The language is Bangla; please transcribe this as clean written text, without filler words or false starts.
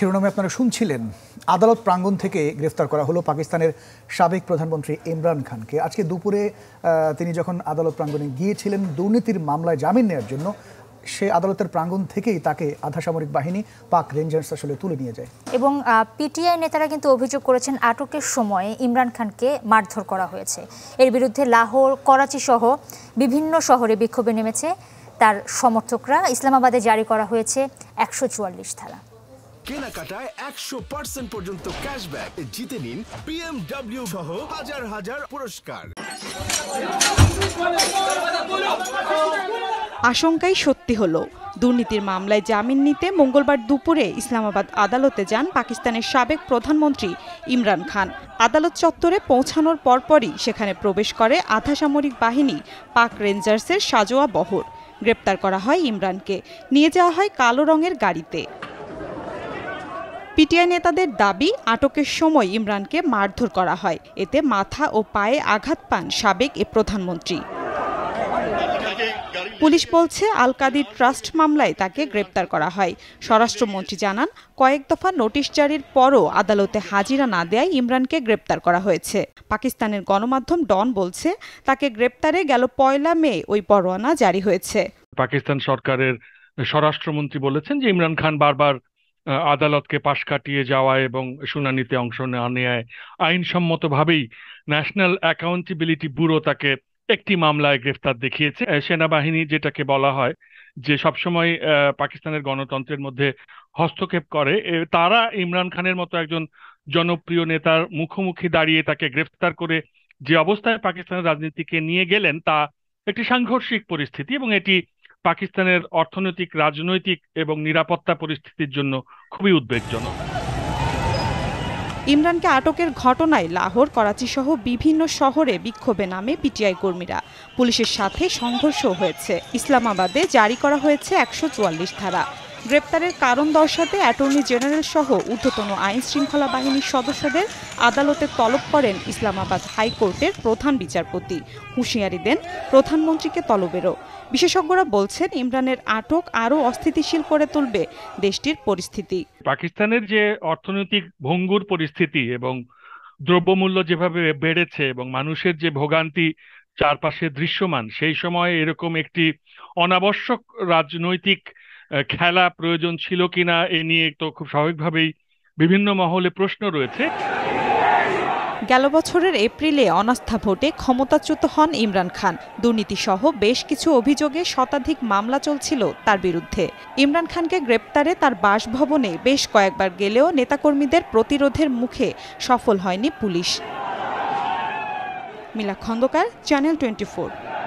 শিরোনামে আপনারা শুনছিলেন, আদালত প্রাঙ্গণ থেকে গ্রেফতার করা হলো পাকিস্তানের সাবেক প্রধানমন্ত্রী ইমরান খানকে। আজকে দুপুরে তিনি যখন আদালত প্রাঙ্গণে গিয়েছিলেন দুর্নীতির মামলায় জামিন নেওয়ার জন্য, সে আদালতের প্রাঙ্গণ থেকেই তাকে আধা সামরিক বাহিনী পাক রেঞ্জার্স আসলে তুলে নিয়ে যায়। এবং পিটিআই নেতারা কিন্তু অভিযোগ করেছেন আটকের সময়ে ইমরান খানকে মারধর করা হয়েছে। এর বিরুদ্ধে লাহোর, করাচি সহ বিভিন্ন শহরে বিক্ষোভে নেমেছে তার সমর্থকরা। ইসলামাবাদে জারি করা হয়েছে 144 ধারা। কেনাকাটায় 100% পর্যন্ত ক্যাশব্যাক, জিতে নিন BMW সহ হাজার হাজার পুরস্কার। আশঙ্কাই সত্যি হলো। দুর্নীতির মামলায় জামিন নিতে মঙ্গলবার দুপুরে ইসলামাবাদ আদালতে যান পাকিস্তানের সাবেক প্রধানমন্ত্রী ইমরান খান। আদালত চত্বরে পৌঁছানোর পরপরই সেখানে প্রবেশ করে আধা সামরিক বাহিনী পাক রেঞ্জার্সের সাজোয়া বহর। গ্রেপ্তার করা হয় ইমরানকে, নিয়ে যাওয়া হয় কালো রঙের গাড়িতে। পিটিআই নেতাদের দাবি, আটকের সময় ইমরানকে মারধর করা হয়, এতে মাথা ও পায়ে আঘাত পান সাবেক এ প্রধানমন্ত্রী। পুলিশ বলছে আল কাদির ট্রাস্ট মামলায় তাকে গ্রেপ্তার করা হয়। স্বরাষ্ট্রমন্ত্রী জানান, কয়েক দফা নোটিশ জারির পরও আদালতে হাজিরা না দেয়ায় ইমরানকে গ্রেপ্তার করা হয়েছে। পাকিস্তানের গণমাধ্যম ডন বলছে, তাকে গ্রেপ্তারে গেল 1 মে ওই পরোয়ানা জারি হয়েছে। পাকিস্তান সরকারের স্বরাষ্ট্রমন্ত্রী বলেছেন যে ইমরান খান বারবার আদালতকে পাশ কাটিয়ে যাওয়া এবং শুনানিতে অংশ না নেওয়ায় আইনসম্মতভাবেই ন্যাশনাল অ্যাকাউন্টেবিলিটি ব্যুরো তাকে একটি মামলায় গ্রেফতার দেখিয়েছে। সেনাবাহিনী যেটাকে বলা হয় যে সবসময় পাকিস্তানের গণতন্ত্রের মধ্যে হস্তক্ষেপ করে, তারা ইমরান খানের মতো একজন জনপ্রিয় নেতার মুখোমুখি দাঁড়িয়ে তাকে গ্রেফতার করে যে অবস্থায় পাকিস্তানের রাজনীতিকে নিয়ে গেলেন তা একটি সাংঘর্ষিক পরিস্থিতি এবং এটি পাকিস্তানের অর্থনৈতিক, রাজনৈতিক এবং নিরাপত্তা পরিস্থিতির জন্য খুবই উদ্বেগজনক। ইমরানকে আটকের ঘটনায় লাহোর, করাচি সহ বিভিন্ন শহরে বিক্ষোভে নামে পিটিআই কর্মীরা। পুলিশের সাথে সংঘর্ষ হয়েছে। ইসলামাবাদে জারি করা হয়েছে 144 ধারা। গ্রেপ্তারের কারণ দর্শাতে অ্যাটর্নি জেনারেল সহ ঊর্ধ্বতন আইন শৃঙ্খলা বাহিনীর সদস্যদের আদালতে তলব করেন ইসলামাবাদ হাইকোর্টের প্রধান বিচারপতি। হুঁশিয়ারি দেন প্রধানমন্ত্রীকে তলবেরও। বিশেষজ্ঞরা বলছেন, ইমরানের আটক আরও অস্থিতিশীল করে তুলবে দেশটির পরিস্থিতি। পাকিস্তানের যে অর্থনৈতিক ভঙ্গুর পরিস্থিতি এবং দ্রব্যমূল্য যেভাবে বেড়েছে এবং মানুষের যে ভোগান্তি চারপাশে দৃশ্যমান, সেই সময় এরকম একটি অনাবশ্যক রাজনৈতিক খেলা প্রয়োজন ছিল কিনা এ নিয়ে তো খুব স্বাভাবিকভাবেই বিভিন্ন মহলে প্রশ্ন রয়েছে। গেল বছরের এপ্রিলে অনাস্থা ভোটে ক্ষমতাচ্যুত হন ইমরান খান। দুর্নীতিসহ বেশ কিছু অভিযোগে শতাধিক মামলা চলছিল তার বিরুদ্ধে। ইমরান খানকে গ্রেপ্তারে তার বাসভবনে বেশ কয়েকবার গেলেও নেতাকর্মীদের প্রতিরোধের মুখে সফল হয়নি পুলিশ। মিলা খন্দকার, চ্যানেল 24।